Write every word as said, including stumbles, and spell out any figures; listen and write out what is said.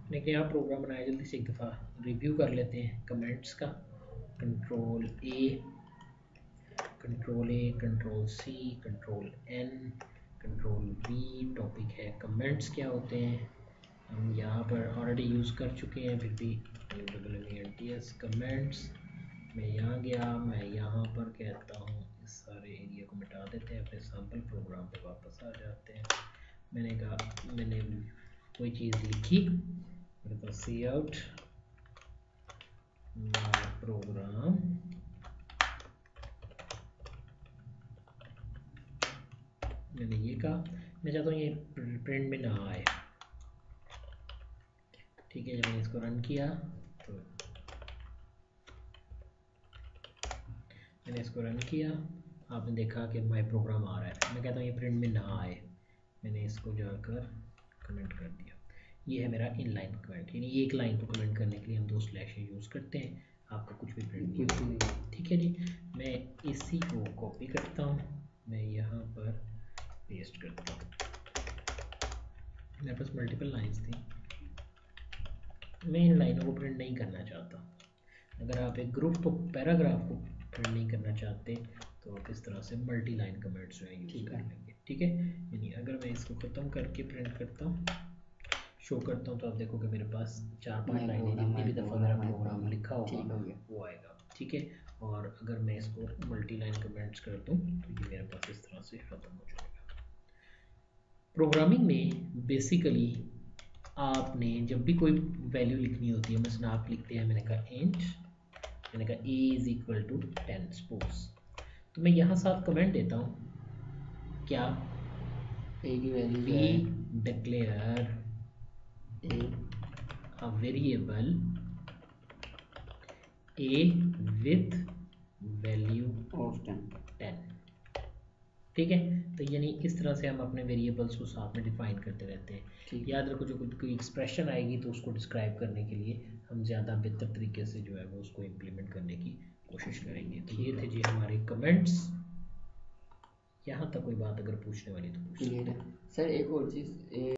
मैंने क्या प्रोग्राम बनाया, जल्दी से एक दफ़ा रिव्यू कर लेते हैं कमेंट्स का। Control A, control A, control C, control N, control V. Topic है कमेंट्स क्या होते हैं, हम यहाँ पर ऑलरेडी यूज़ कर चुके हैं, फिर भी एन टी एस कमेंट्स। मैं यहाँ गया, मैं यहाँ पर कहता हूँ इस सारे एरिया को मिटा देते हैं, अपने सैम्पल प्रोग्राम पे वापस आ जाते हैं। मैंने कहा मैंने कोई चीज़ लिखी, मेरे पास सी आउट प्रोग्राम, मैंने ये कहा मैं चाहता हूँ ये प्रिंट में ना आए। ठीक है, जब मैंने इसको रन किया तो मैंने इसको रन किया, आपने देखा कि माई प्रोग्राम आ रहा है। मैं कहता हूँ ये प्रिंट में ना आए, मैंने इसको जाकर कमेंट कर दिया। ये है मेरा इनलाइन कमेंट, यानी एक लाइन को कमेंट करने के लिए हम दो स्लैश यूज़ करते हैं, आपका कुछ भी प्रिंट नहीं होगा। ठीक है जी, मैं इसी को कॉपी करता हूँ, मैं यहाँ पर पेस्ट करता हूँ। मेरे पास मल्टीपल लाइंस थी, मैं इन लाइनों को प्रिंट नहीं करना चाहता। अगर आप एक ग्रुप पैराग्राफ को प्रिंट नहीं करना चाहते तो आप इस तरह से मल्टी लाइन कमेंट्स जो है यूज़ कर लेंगे। ठीक है, यानी अगर मैं इसको ख़त्म करके प्रिंट करता हूँ, शो करता हूँ, तो आप देखोगे मेरे पास चार पांच लाइनें जितनी भी दफ़ा मेरा प्रोग्राम लिखा होगा वो आएगा। ठीक है, और अगर मैं इसको मल्टी लाइन कमेंट्स कर दूँ तो ये मेरे पास इस तरह से ख़त्म हो जाएगा। प्रोग्रामिंग में बेसिकली आपने जब भी कोई वैल्यू लिखनी होती है, मसलन आप लिखते हैं, मैंने कहा इंट, मैंने कहा A is equal to ten suppose, तो मैं यहाँ साथ कमेंट देता हूँ क्या, ए की value we declare a variable a with value of ten. Ten. ठीक है, तो यानी इस तरह से हम अपने वेरिएबल्स को साथ में डिफाइन करते रहते हैं। याद रखो, जो कोई एक्सप्रेशन आएगी तो उसको डिस्क्राइब करने के लिए हम ज़्यादा बेहतर तरीके से जो है वो उसको इम्प्लीमेंट करने की कोशिश करेंगे। तो ये थे जी हमारे कमेंट्स। यहाँ तक कोई बात अगर पूछने वाली तो पूछ सकते हैं। सर एक और चीज़,